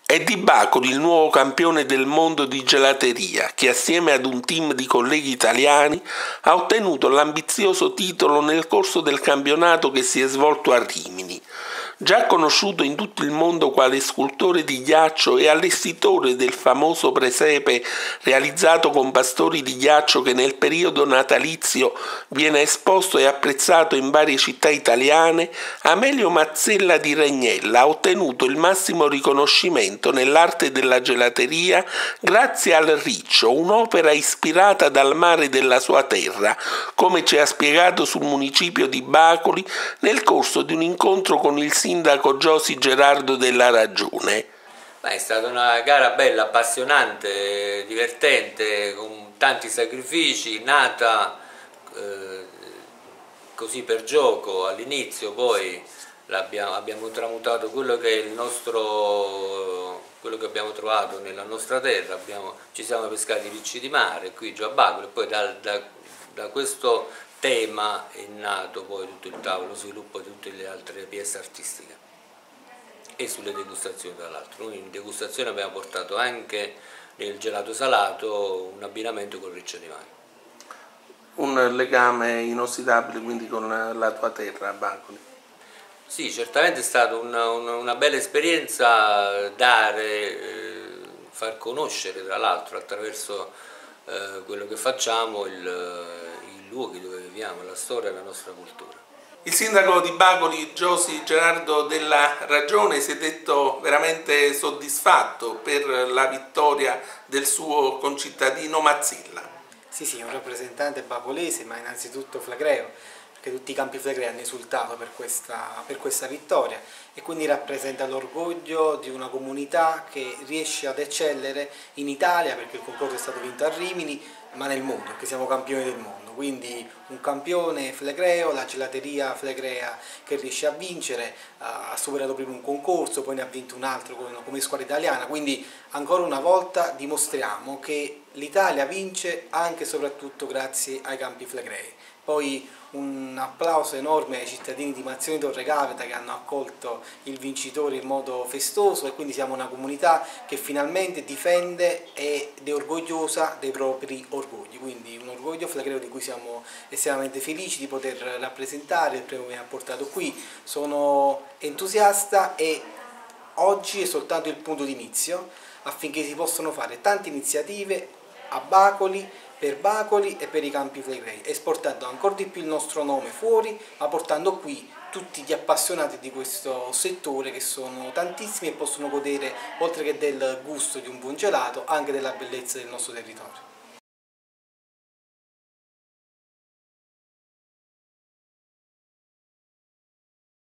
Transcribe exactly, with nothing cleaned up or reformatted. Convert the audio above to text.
È Di Bacoli il nuovo campione del mondo di gelateria che assieme ad un team di colleghi italiani ha ottenuto l'ambizioso titolo nel corso del campionato che si è svolto a Rimini. Già conosciuto in tutto il mondo quale scultore di ghiaccio e allestitore del famoso presepe realizzato con pastori di ghiaccio che nel periodo natalizio viene esposto e apprezzato in varie città italiane, Amelio Mazzella di Regnella ha ottenuto il massimo riconoscimento nell'arte della gelateria grazie al Riccio, un'opera ispirata dal mare della sua terra, come ci ha spiegato sul municipio di Bacoli nel corso di un incontro con il sindaco Giosi Gerardo della Ragione. È stata una gara bella, appassionante, divertente, con tanti sacrifici, nata eh, così per gioco all'inizio, poi abbiamo, abbiamo tramutato quello che è il nostro, quello che abbiamo trovato nella nostra terra, abbiamo, ci siamo pescati i ricci di mare qui giù a Bacoli e poi da, da, da questo tema è nato poi tutto il tavolo, lo sviluppo di tutte le altre pièce artistiche e sulle degustazioni tra l'altro. Noi in degustazione abbiamo portato anche nel gelato salato un abbinamento con riccio di mare. Un legame inossidabile quindi con la tua terra, Bacoli. Sì, certamente è stata una, una, una bella esperienza dare, eh, far conoscere tra l'altro attraverso eh, quello che facciamo il, i luoghi dove viviamo, la storia e la nostra cultura. Il sindaco di Bacoli, Giosi Gerardo della Ragione, si è detto veramente soddisfatto per la vittoria del suo concittadino Mazzella. Sì, sì, un rappresentante bacolese, ma innanzitutto flegreo, perché tutti i campi flegrei hanno esultato per questa, per questa vittoria e quindi rappresenta l'orgoglio di una comunità che riesce ad eccellere in Italia, perché il concorso è stato vinto a Rimini, ma nel mondo, perché siamo campioni del mondo. Quindi un campione flegreo, la gelateria flegrea che riesce a vincere, ha superato prima un concorso, poi ne ha vinto un altro come squadra italiana, quindi ancora una volta dimostriamo che l'Italia vince anche e soprattutto grazie ai campi flegrei. Poi un applauso enorme ai cittadini di Mazzoni Torre Capeta che hanno accolto il vincitore in modo festoso e quindi siamo una comunità che finalmente difende ed è orgogliosa dei propri orgogli, quindi un orgoglio flegreo di cui siamo estremamente felici di poter rappresentare, il premio mi ha portato qui, sono entusiasta e oggi è soltanto il punto d'inizio affinché si possano fare tante iniziative a Bacoli, per Bacoli e per i campi flegrei, esportando ancora di più il nostro nome fuori, ma portando qui tutti gli appassionati di questo settore che sono tantissimi e possono godere, oltre che del gusto di un buon gelato, anche della bellezza del nostro territorio.